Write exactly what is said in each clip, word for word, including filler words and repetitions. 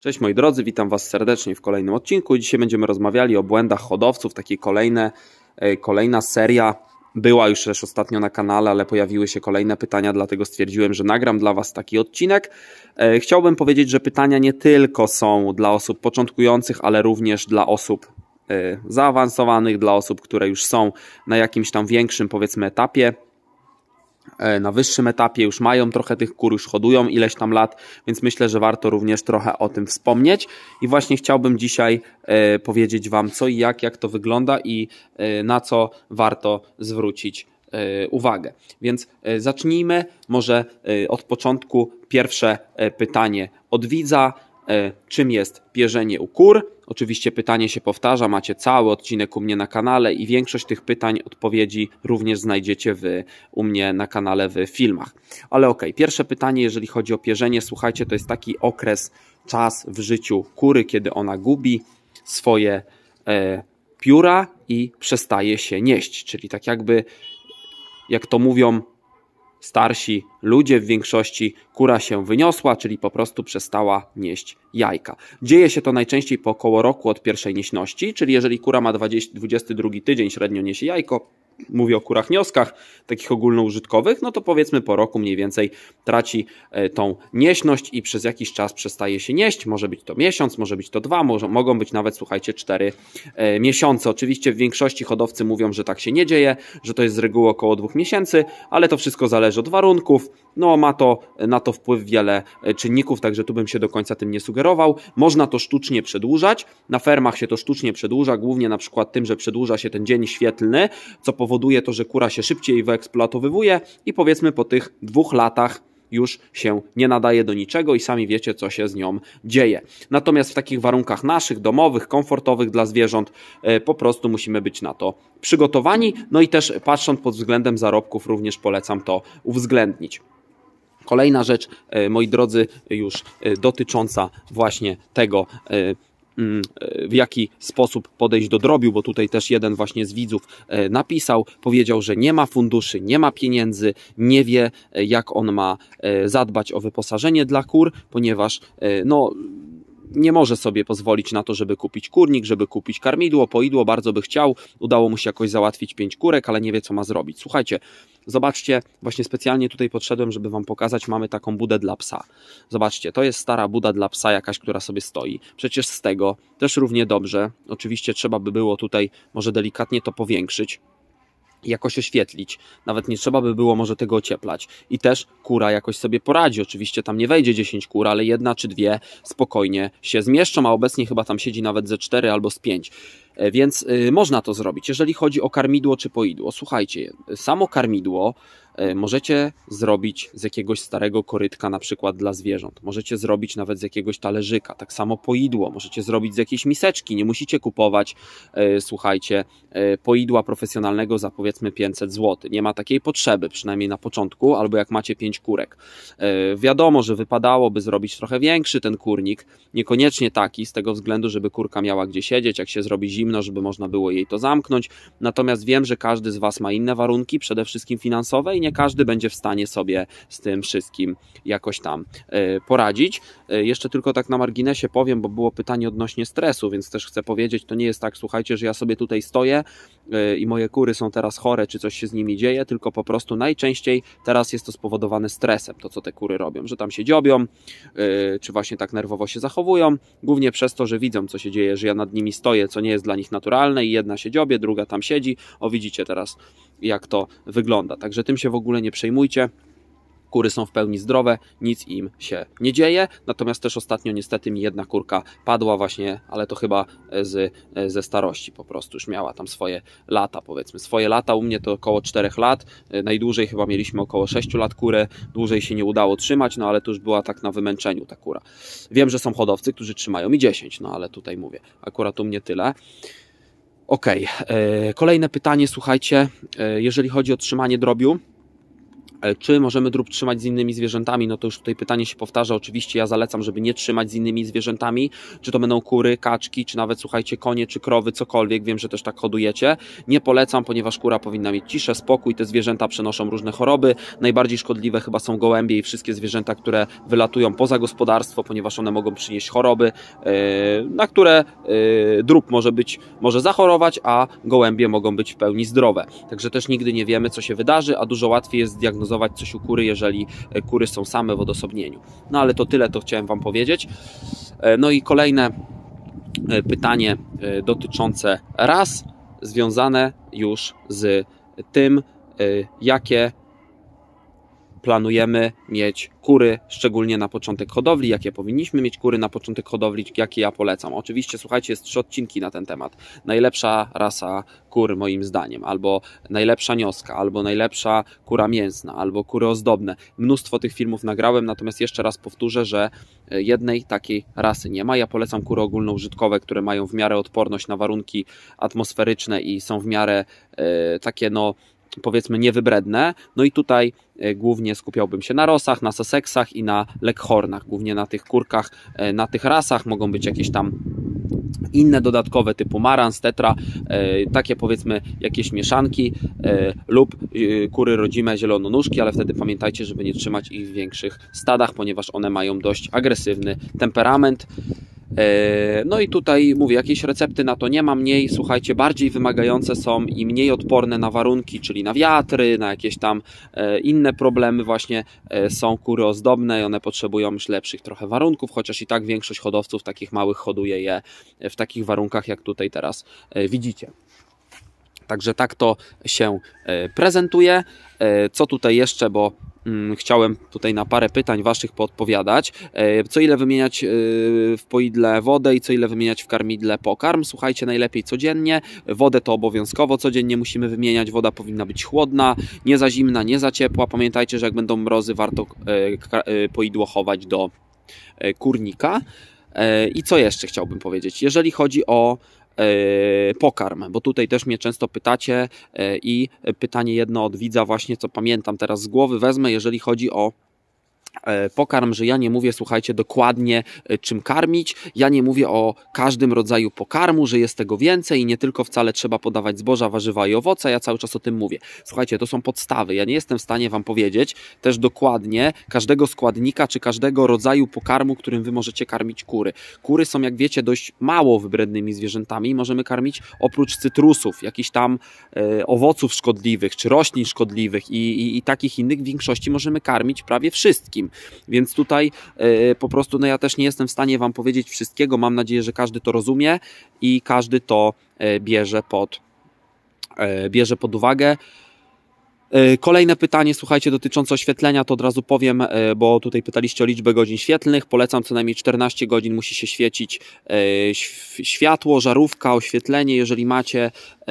Cześć moi drodzy, witam Was serdecznie w kolejnym odcinku. Dzisiaj będziemy rozmawiali o błędach hodowców, takie kolejne, kolejna seria. Była już też ostatnio na kanale, ale pojawiły się kolejne pytania, dlatego stwierdziłem, że nagram dla Was taki odcinek. Chciałbym powiedzieć, że pytania nie tylko są dla osób początkujących, ale również dla osób zaawansowanych, dla osób, które już są na jakimś tam większym, powiedzmy, etapie. Na wyższym etapie już mają trochę tych kur, już hodują ileś tam lat, więc myślę, że warto również trochę o tym wspomnieć. I właśnie chciałbym dzisiaj e, powiedzieć Wam co i jak, jak to wygląda i e, na co warto zwrócić e, uwagę. Więc e, zacznijmy może e, od początku. Pierwsze e, pytanie od widza. E, czym jest pierzenie u kur? Oczywiście pytanie się powtarza, macie cały odcinek u mnie na kanale i większość tych pytań, odpowiedzi również znajdziecie w, u mnie na kanale w filmach. Ale okej, okay. Pierwsze pytanie, jeżeli chodzi o pierzenie, słuchajcie, to jest taki okres, czas w życiu kury, kiedy ona gubi swoje e, pióra i przestaje się nieść, czyli tak jakby, jak to mówią starsi ludzie, w większości kura się wyniosła, czyli po prostu przestała nieść jajka. Dzieje się to najczęściej po około roku od pierwszej nieśności, czyli jeżeli kura ma dwudziesty drugi tydzień, średnio niesie jajko, mówię o kurach nioskach, takich ogólnoużytkowych, no to powiedzmy po roku mniej więcej traci tą nieśność i przez jakiś czas przestaje się nieść. Może być to miesiąc, może być to dwa, może, mogą być nawet, słuchajcie, cztery e, miesiące. Oczywiście w większości hodowcy mówią, że tak się nie dzieje, że to jest z reguły około dwóch miesięcy, ale to wszystko zależy od warunków. No ma to na to wpływ wiele czynników, także tu bym się do końca tym nie sugerował. Można to sztucznie przedłużać. Na fermach się to sztucznie przedłuża, głównie na przykład tym, że przedłuża się ten dzień świetlny, co powoduje to, że kura się szybciej wyeksploatowywuje i powiedzmy po tych dwóch latach już się nie nadaje do niczego i sami wiecie, co się z nią dzieje. Natomiast w takich warunkach naszych, domowych, komfortowych dla zwierząt po prostu musimy być na to przygotowani. No i też patrząc pod względem zarobków również polecam to uwzględnić. Kolejna rzecz, moi drodzy, już dotycząca właśnie tego, w jaki sposób podejść do drobiu, bo tutaj też jeden właśnie z widzów napisał, powiedział, że nie ma funduszy, nie ma pieniędzy, nie wie, jak on ma zadbać o wyposażenie dla kur, ponieważ no nie może sobie pozwolić na to, żeby kupić kurnik, żeby kupić karmidło, poidło, bardzo by chciał, udało mu się jakoś załatwić pięć kurek, ale nie wie, co ma zrobić. Słuchajcie, zobaczcie, właśnie specjalnie tutaj podszedłem, żeby Wam pokazać, mamy taką budę dla psa. Zobaczcie, to jest stara buda dla psa jakaś, która sobie stoi. Przecież z tego też równie dobrze, oczywiście trzeba by było tutaj może delikatnie to powiększyć, jakoś oświetlić, nawet nie trzeba by było może tego ocieplać i też kura jakoś sobie poradzi, oczywiście tam nie wejdzie dziesięć kur, ale jedna czy dwie spokojnie się zmieszczą, a obecnie chyba tam siedzi nawet ze cztery albo z pięć, więc y, można to zrobić. Jeżeli chodzi o karmidło czy poidło, słuchajcie, samo karmidło y, możecie zrobić z jakiegoś starego korytka, na przykład dla zwierząt, możecie zrobić nawet z jakiegoś talerzyka, tak samo poidło możecie zrobić z jakiejś miseczki, nie musicie kupować, y, słuchajcie, y, poidła profesjonalnego za powiedzmy pięćset złotych, nie ma takiej potrzeby, przynajmniej na początku, albo jak macie pięć kurek. Y, wiadomo, że wypadałoby zrobić trochę większy ten kurnik, niekoniecznie taki, z tego względu, żeby kurka miała gdzie siedzieć, jak się zrobi zimno, żeby można było jej to zamknąć, natomiast wiem, że każdy z Was ma inne warunki, przede wszystkim finansowe i nie każdy będzie w stanie sobie z tym wszystkim jakoś tam y, poradzić. Y, jeszcze tylko tak na marginesie powiem, bo było pytanie odnośnie stresu, więc też chcę powiedzieć, to nie jest tak, słuchajcie, że ja sobie tutaj stoję y, i moje kury są teraz chore, czy coś się z nimi dzieje, tylko po prostu najczęściej teraz jest to spowodowane stresem, to co te kury robią, że tam się dziobią, y, czy właśnie tak nerwowo się zachowują, głównie przez to, że widzą, co się dzieje, że ja nad nimi stoję, co nie jest dla nich naturalne i jedna się dziobie, druga tam siedzi. O, widzicie teraz, jak to wygląda. Także tym się w ogóle nie przejmujcie. Kury są w pełni zdrowe, nic im się nie dzieje. Natomiast też ostatnio niestety mi jedna kurka padła właśnie, ale to chyba z, ze starości po prostu. Już miała tam swoje lata, powiedzmy. Swoje lata, u mnie to około czterech lat. Najdłużej chyba mieliśmy około sześciu lat kurę. Dłużej się nie udało trzymać, no ale to już była tak na wymęczeniu ta kura. Wiem, że są hodowcy, którzy trzymają i dziesięć, no ale tutaj mówię, akurat u mnie tyle. Ok, kolejne pytanie, słuchajcie, jeżeli chodzi o trzymanie drobiu, Czy możemy drób trzymać z innymi zwierzętami? No to już tutaj pytanie się powtarza. Oczywiście ja zalecam, żeby nie trzymać z innymi zwierzętami. Czy to będą kury, kaczki, czy nawet, słuchajcie, konie, czy krowy, cokolwiek. Wiem, że też tak hodujecie. Nie polecam, ponieważ kura powinna mieć ciszę, spokój. Te zwierzęta przenoszą różne choroby. Najbardziej szkodliwe chyba są gołębie i wszystkie zwierzęta, które wylatują poza gospodarstwo, ponieważ one mogą przynieść choroby, na które drób może być, może zachorować, a gołębie mogą być w pełni zdrowe. Także też nigdy nie wiemy, co się wydarzy, a dużo łatwiej jest zdiagnozować coś u kury, jeżeli kury są same w odosobnieniu. No ale to tyle, to chciałem Wam powiedzieć. No i kolejne pytanie dotyczące ras, związane już z tym, jakie planujemy mieć kury, szczególnie na początek hodowli, jakie powinniśmy mieć kury na początek hodowli, jakie ja polecam. Oczywiście, słuchajcie, jest trzy odcinki na ten temat. Najlepsza rasa kur moim zdaniem, albo najlepsza nioska, albo najlepsza kura mięsna, albo kury ozdobne. Mnóstwo tych filmów nagrałem, natomiast jeszcze raz powtórzę, że jednej takiej rasy nie ma. Ja polecam kury ogólnoużytkowe, które mają w miarę odporność na warunki atmosferyczne i są w miarę e, takie, no powiedzmy, niewybredne. No i tutaj głównie skupiałbym się na Rossach, na Sussexach i na Leghornach, głównie na tych kurkach, na tych rasach. Mogą być jakieś tam inne dodatkowe typu Marans, Tetra, takie powiedzmy jakieś mieszanki lub kury rodzime zielononóżki, ale wtedy pamiętajcie, żeby nie trzymać ich w większych stadach, ponieważ one mają dość agresywny temperament. No i tutaj mówię, jakieś recepty na to nie ma. Mniej, słuchajcie, bardziej wymagające są i mniej odporne na warunki, czyli na wiatry, na jakieś tam inne problemy właśnie są kury ozdobne i one potrzebują już lepszych trochę warunków, chociaż i tak większość hodowców takich małych hoduje je w takich warunkach, jak tutaj teraz widzicie. Także tak to się prezentuje. Co tutaj jeszcze, bo chciałem tutaj na parę pytań Waszych poodpowiadać. Co ile wymieniać w poidle wodę i co ile wymieniać w karmidle pokarm? Słuchajcie, najlepiej codziennie. Wodę to obowiązkowo codziennie musimy wymieniać. Woda powinna być chłodna, nie za zimna, nie za ciepła. Pamiętajcie, że jak będą mrozy, warto poidło chować do kurnika. I co jeszcze chciałbym powiedzieć? Jeżeli chodzi o pokarm, bo tutaj też mnie często pytacie i pytanie jedno od widza właśnie, co pamiętam teraz z głowy, wezmę, jeżeli chodzi o pokarm, że ja nie mówię, słuchajcie, dokładnie czym karmić, ja nie mówię o każdym rodzaju pokarmu, że jest tego więcej i nie tylko wcale trzeba podawać zboża, warzywa i owoce, ja cały czas o tym mówię. Słuchajcie, to są podstawy, ja nie jestem w stanie Wam powiedzieć też dokładnie każdego składnika, czy każdego rodzaju pokarmu, którym Wy możecie karmić kury. Kury są, jak wiecie, dość mało wybrednymi zwierzętami i możemy karmić oprócz cytrusów, jakichś tam e, owoców szkodliwych, czy roślin szkodliwych i, i, i takich innych, w większości możemy karmić prawie wszystkim. Więc tutaj y, po prostu no ja też nie jestem w stanie Wam powiedzieć wszystkiego. Mam nadzieję, że każdy to rozumie i każdy to y, bierze pod, y, bierze pod uwagę. Kolejne pytanie, słuchajcie, dotyczące oświetlenia, to od razu powiem, bo tutaj pytaliście o liczbę godzin świetlnych. Polecam co najmniej czternaście godzin musi się świecić światło, żarówka, oświetlenie. Jeżeli macie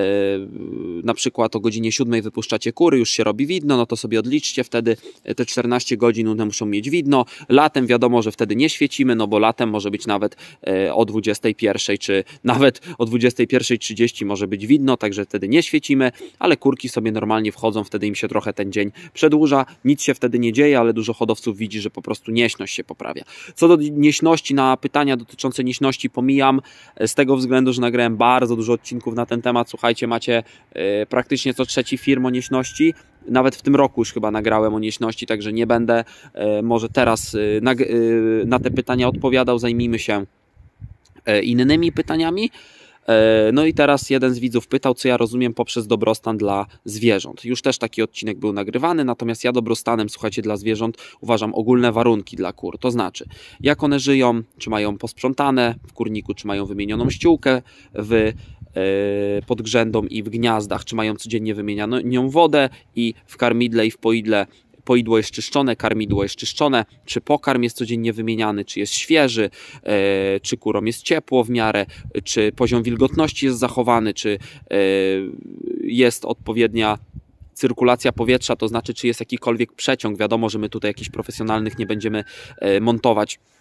na przykład o godzinie siódmej wypuszczacie kury, już się robi widno, no to sobie odliczcie wtedy te czternaście godzin, one muszą mieć widno. Latem wiadomo, że wtedy nie świecimy, no bo latem może być nawet o dwudziestej pierwszej, czy nawet o dwudziestej pierwszej trzydzieści może być widno, także wtedy nie świecimy, ale kurki sobie normalnie wchodzą, wtedy im się trochę ten dzień przedłuża, nic się wtedy nie dzieje, ale dużo hodowców widzi, że po prostu nieśność się poprawia. Co do nieśności, na pytania dotyczące nieśności pomijam, z tego względu, że nagrałem bardzo dużo odcinków na ten temat. Słuchajcie, macie y, praktycznie co trzeci film o nieśności, nawet w tym roku już chyba nagrałem o nieśności, także nie będę y, może teraz y, na, y, na te pytania odpowiadał, zajmijmy się y, innymi pytaniami. No i teraz jeden z widzów pytał, co ja rozumiem poprzez dobrostan dla zwierząt. Już też taki odcinek był nagrywany, natomiast ja dobrostanem, słuchajcie, dla zwierząt uważam ogólne warunki dla kur. To znaczy, jak one żyją, czy mają posprzątane w kurniku, czy mają wymienioną ściółkę w pod grzędą i w gniazdach, czy mają codziennie wymienianą wodę i w karmidle i w poidle poidło jest czyszczone, karmidło jest czyszczone, czy pokarm jest codziennie wymieniany, czy jest świeży, e, czy kurom jest ciepło w miarę, czy poziom wilgotności jest zachowany, czy e, jest odpowiednia cyrkulacja powietrza, to znaczy, czy jest jakikolwiek przeciąg. Wiadomo, że my tutaj jakichś profesjonalnych nie będziemy e, montować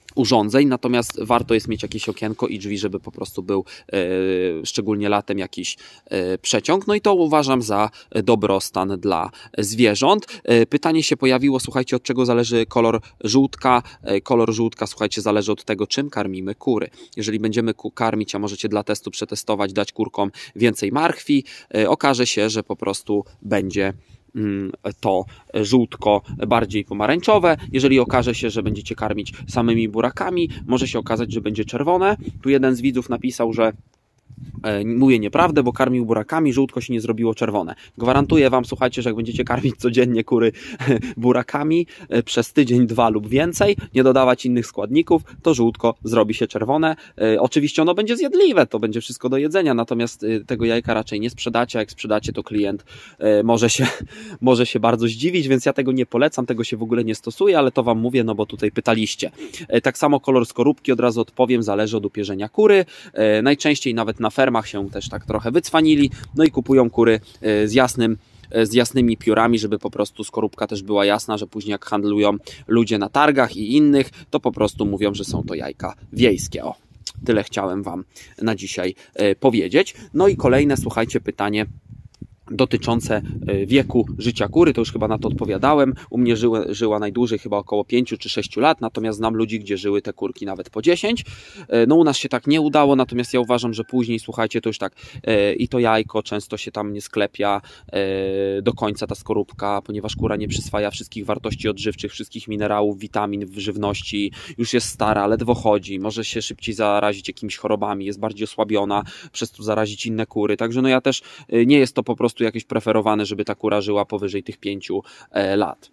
urządzeń, natomiast warto jest mieć jakieś okienko i drzwi, żeby po prostu był e, szczególnie latem jakiś e, przeciąg. No i to uważam za dobrostan dla zwierząt. E, pytanie się pojawiło, słuchajcie, od czego zależy kolor żółtka. E, kolor żółtka, słuchajcie, zależy od tego, czym karmimy kury. Jeżeli będziemy karmić, a możecie dla testu przetestować, dać kurkom więcej marchwi, e, okaże się, że po prostu będzie to żółtko bardziej pomarańczowe. Jeżeli okaże się, że będziecie karmić samymi burakami, może się okazać, że będzie czerwone. Tu jeden z widzów napisał, że mówię nieprawdę, bo karmił burakami, żółtko się nie zrobiło czerwone. Gwarantuję wam, słuchajcie, że jak będziecie karmić codziennie kury burakami przez tydzień, dwa lub więcej, nie dodawać innych składników, to żółtko zrobi się czerwone. Oczywiście ono będzie zjadliwe, to będzie wszystko do jedzenia, natomiast tego jajka raczej nie sprzedacie, a jak sprzedacie, to klient może się, może się bardzo zdziwić, więc ja tego nie polecam, tego się w ogóle nie stosuję, ale to wam mówię, no bo tutaj pytaliście. Tak samo kolor skorupki, od razu odpowiem, zależy od upierzenia kury. Najczęściej nawet na fermach się też tak trochę wycwanili, no i kupują kury z jasnym z jasnymi piórami, żeby po prostu skorupka też była jasna, że później jak handlują ludzie na targach i innych, to po prostu mówią, że są to jajka wiejskie. O, tyle chciałem wam na dzisiaj powiedzieć. No i kolejne, słuchajcie, pytanie dotyczące wieku życia kury, to już chyba na to odpowiadałem. U mnie żyły, żyła najdłużej chyba około pięciu czy sześciu lat, natomiast znam ludzi, gdzie żyły te kurki nawet po dziesięć. No u nas się tak nie udało, natomiast ja uważam, że później, słuchajcie, to już tak i to jajko często się tam nie sklepia do końca, ta skorupka, ponieważ kura nie przyswaja wszystkich wartości odżywczych, wszystkich minerałów, witamin w żywności, już jest stara, ledwo chodzi, może się szybciej zarazić jakimiś chorobami, jest bardziej osłabiona, przez to zarazić inne kury, także no ja też nie jest to po prostu jakieś preferowane, żeby ta kura żyła powyżej tych pięciu lat.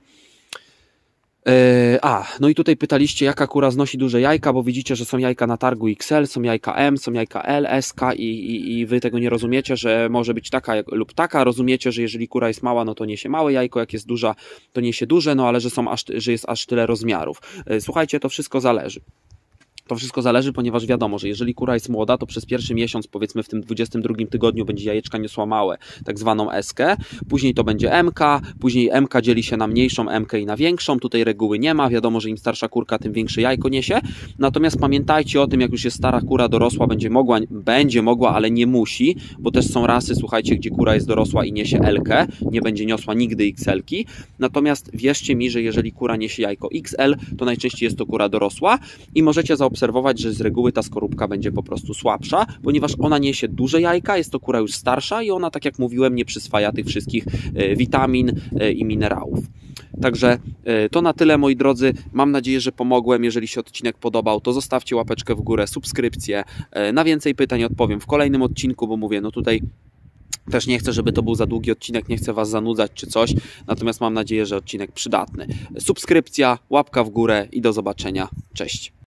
A, no i tutaj pytaliście, jaka kura znosi duże jajka, bo widzicie, że są jajka na targu X L, są jajka M, są jajka L, S, K i, i, i wy tego nie rozumiecie, że może być taka lub taka. Rozumiecie, że jeżeli kura jest mała, no to niesie małe jajko, jak jest duża, to niesie duże, no ale że, są aż, że jest aż tyle rozmiarów. Słuchajcie, to wszystko zależy. To wszystko zależy, ponieważ wiadomo, że jeżeli kura jest młoda, to przez pierwszy miesiąc, powiedzmy w tym dwudziestym drugim tygodniu, będzie jajeczka niosła małe, tak zwaną eskę, później to będzie M K, później M K dzieli się na mniejszą M K i na większą, tutaj reguły nie ma, wiadomo, że im starsza kurka, tym większe jajko niesie, natomiast pamiętajcie o tym, jak już jest stara kura dorosła, będzie mogła, będzie mogła, ale nie musi, bo też są rasy, słuchajcie, gdzie kura jest dorosła i niesie L-kę, nie będzie niosła nigdy X L-ki, natomiast wierzcie mi, że jeżeli kura niesie jajko X L, to najczęściej jest to kura dorosła i możecie zaobserwować, obserwować, że z reguły ta skorupka będzie po prostu słabsza, ponieważ ona niesie duże jajka, jest to kura już starsza i ona, tak jak mówiłem, nie przyswaja tych wszystkich witamin i minerałów. Także to na tyle, moi drodzy. Mam nadzieję, że pomogłem. Jeżeli się odcinek podobał, to zostawcie łapeczkę w górę, subskrypcję. Na więcej pytań odpowiem w kolejnym odcinku, bo mówię, no tutaj też nie chcę, żeby to był za długi odcinek, nie chcę was zanudzać czy coś, natomiast mam nadzieję, że odcinek przydatny. Subskrypcja, łapka w górę i do zobaczenia. Cześć.